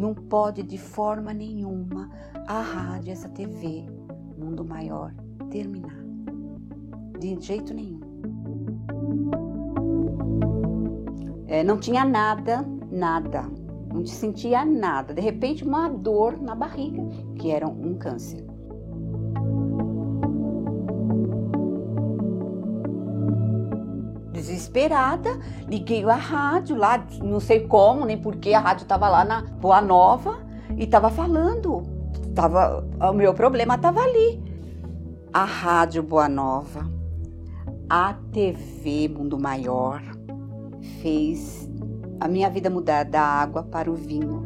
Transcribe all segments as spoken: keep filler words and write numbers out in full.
não pode de forma nenhuma a rádio, essa T V, Mundo Maior, terminar. De jeito nenhum. É, não tinha nada, nada. Não sentia nada. De repente, uma dor na barriga, que era um câncer. Desesperada, liguei a rádio lá, não sei como, nem porquê, a rádio estava lá na Boa Nova e estava falando. Tava, o meu problema estava ali. A Rádio Boa Nova, a T V Mundo Maior, fez a minha vida mudar da água para o vinho.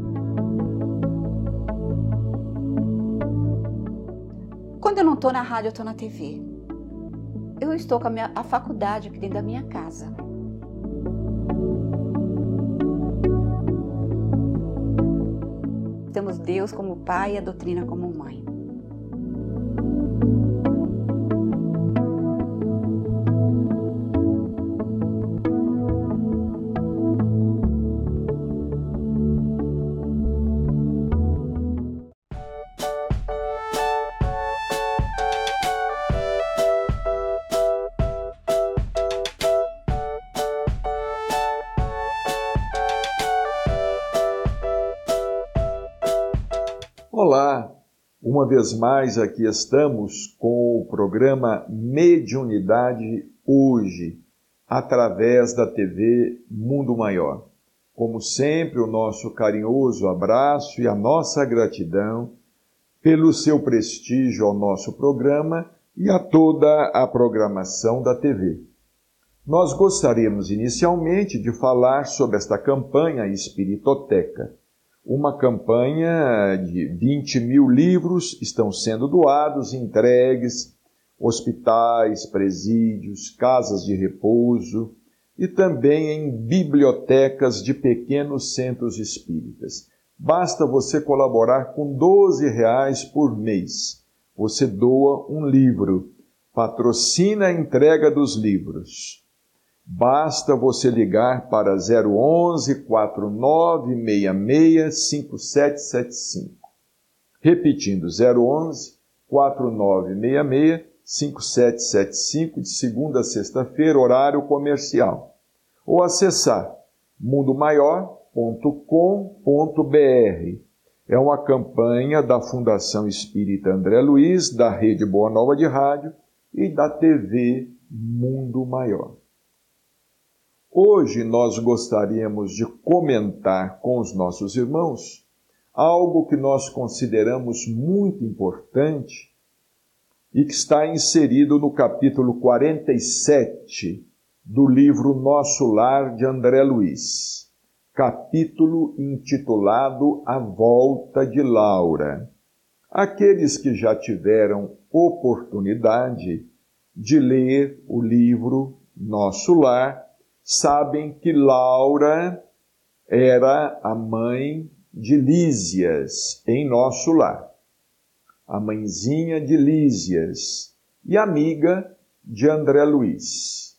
Quando eu não estou na rádio, eu estou na T V. Eu estou com a, minha, a faculdade aqui dentro da minha casa. Temos Deus como pai e a doutrina como mãe. Olá, uma vez mais aqui estamos com o programa Mediunidade Hoje, através da T V Mundo Maior. Como sempre, o nosso carinhoso abraço e a nossa gratidão pelo seu prestígio ao nosso programa e a toda a programação da T V. Nós gostaríamos inicialmente de falar sobre esta campanha Espiritoteca. Uma campanha de vinte mil livros estão sendo doados, entregues, hospitais, presídios, casas de repouso e também em bibliotecas de pequenos centros espíritas. Basta você colaborar com doze reais por mês. Você doa um livro, patrocina a entrega dos livros. Basta você ligar para zero onze, quatro nove seis seis, cinco sete sete cinco. Repetindo, zero onze, quatro nove seis seis, cinco sete sete cinco, de segunda a sexta-feira, horário comercial. Ou acessar mundo maior ponto com ponto br. É uma campanha da Fundação Espírita André Luiz, da Rede Boa Nova de Rádio e da T V Mundo Maior. Hoje nós gostaríamos de comentar com os nossos irmãos algo que nós consideramos muito importante e que está inserido no capítulo quarenta e sete do livro Nosso Lar de André Luiz, capítulo intitulado A Volta de Laura. Aqueles que já tiveram oportunidade de ler o livro Nosso Lar sabem que Laura era a mãe de Lísias em Nosso Lar, a mãezinha de Lísias e amiga de André Luiz.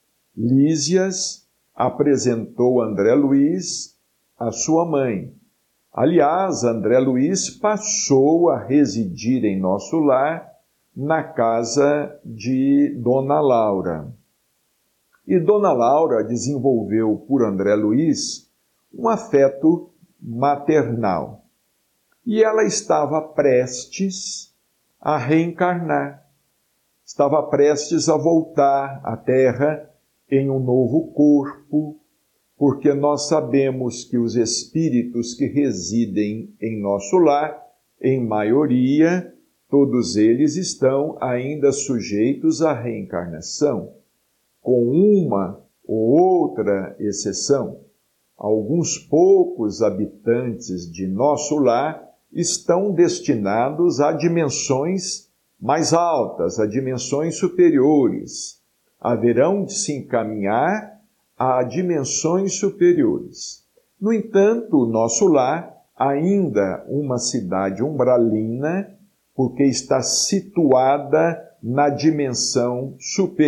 Lísias apresentou André Luiz à sua mãe. Aliás, André Luiz passou a residir em Nosso Lar na casa de Dona Laura. E Dona Laura desenvolveu por André Luiz um afeto maternal. E ela estava prestes a reencarnar, estava prestes a voltar à Terra em um novo corpo, porque nós sabemos que os espíritos que residem em nosso lar, em maioria, todos eles estão ainda sujeitos à reencarnação, com uma ou outra exceção. Alguns poucos habitantes de nosso lar estão destinados a dimensões mais altas, a dimensões superiores. Haverão de se encaminhar a dimensões superiores. No entanto, o nosso lar, ainda uma cidade umbralina, porque está situada na dimensão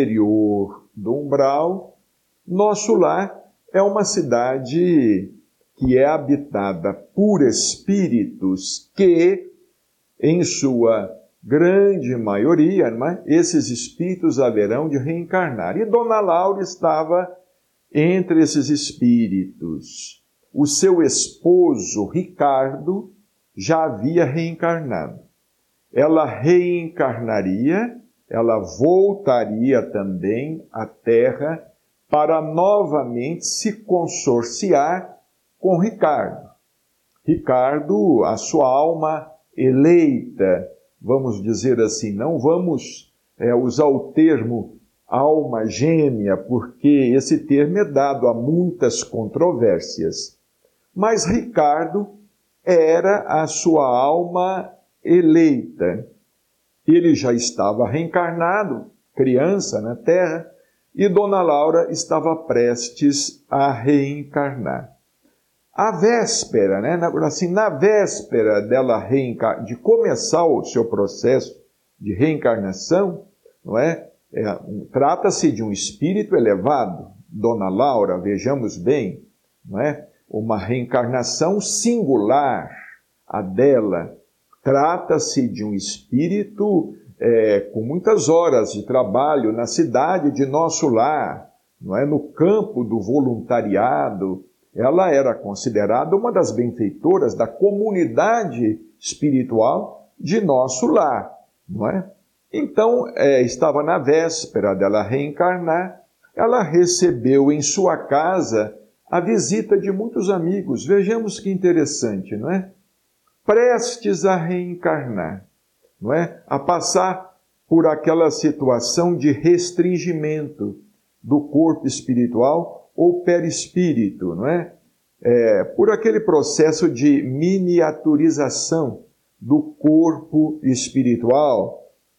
superior do umbral, nosso lar é uma cidade que é habitada por espíritos que, em sua grande maioria, não é? Esses espíritos haverão de reencarnar. E Dona Laura estava entre esses espíritos. O seu esposo, Ricardo, já havia reencarnado. Ela reencarnaria, ela voltaria também à Terra para novamente se consorciar com Ricardo. Ricardo, a sua alma eleita, vamos dizer assim, não vamos é, usar o termo alma gêmea, porque esse termo é dado a muitas controvérsias. Mas Ricardo era a sua alma eleita. Ele já estava reencarnado, criança na Terra, e Dona Laura estava prestes a reencarnar. A véspera, né, assim, na véspera dela reencar... de começar o seu processo de reencarnação, não é? É, trata-se de um espírito elevado. Dona Laura, vejamos bem, não é? Uma reencarnação singular, a dela. Trata-se de um espírito é, com muitas horas de trabalho na cidade de nosso lar, não é? No campo do voluntariado. Ela era considerada uma das benfeitoras da comunidade espiritual de nosso lar, não é? Então, é, estava na véspera dela reencarnar, ela recebeu em sua casa a visita de muitos amigos. Vejamos que interessante, não é? Prestes a reencarnar, não é? A passar por aquela situação de restringimento do corpo espiritual ou perispírito, não é? É, por aquele processo de miniaturização do corpo espiritual,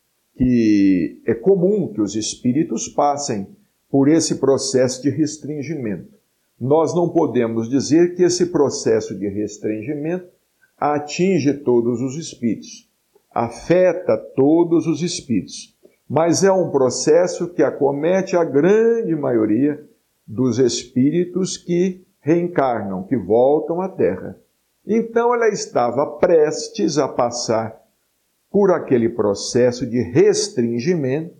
que é comum que os espíritos passem por esse processo de restringimento. Nós não podemos dizer que esse processo de restringimento atinge todos os espíritos, afeta todos os espíritos, mas é um processo que acomete a grande maioria dos espíritos que reencarnam, que voltam à Terra. Então ela estava prestes a passar por aquele processo de restringimento,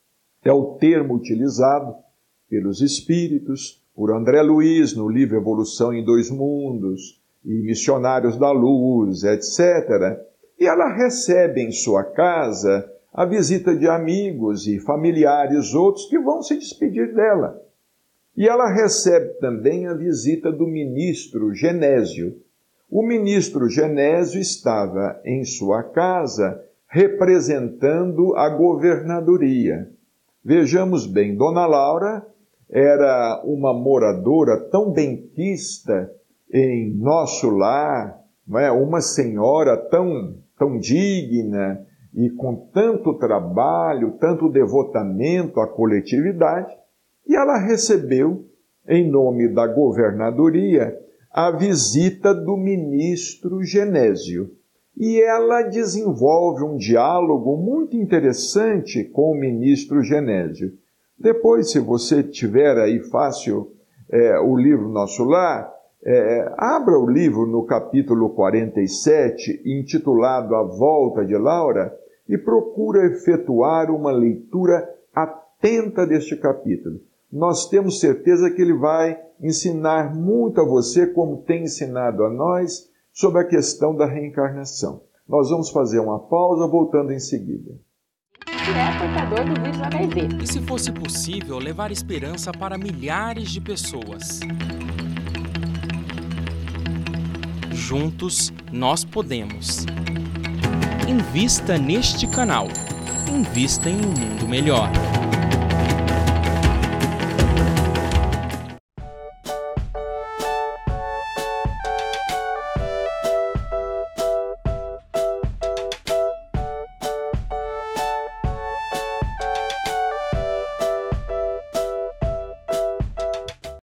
é o termo utilizado pelos espíritos, por André Luiz no livro Evolução em Dois Mundos, e Missionários da Luz, etcétera. E ela recebe em sua casa a visita de amigos e familiares outros que vão se despedir dela. E ela recebe também a visita do ministro Genésio. O ministro Genésio estava em sua casa representando a governadoria. Vejamos bem, Dona Laura era uma moradora tão benquista em nosso lar, não é? Uma senhora tão, tão digna e com tanto trabalho, tanto devotamento à coletividade, e ela recebeu, em nome da governadoria, a visita do ministro Genésio. E ela desenvolve um diálogo muito interessante com o ministro Genésio. Depois, se você tiver aí fácil é, o livro Nosso Lar, é, abra o livro no capítulo quarenta e sete, intitulado A Volta de Laura, e procura efetuar uma leitura atenta deste capítulo. Nós temos certeza que ele vai ensinar muito a você, como tem ensinado a nós, sobre a questão da reencarnação. Nós vamos fazer uma pausa, voltando em seguida. Que é portador do vírus H I V. E se fosse possível levar esperança para milhares de pessoas? Juntos, nós podemos. Invista neste canal. Invista em um mundo melhor.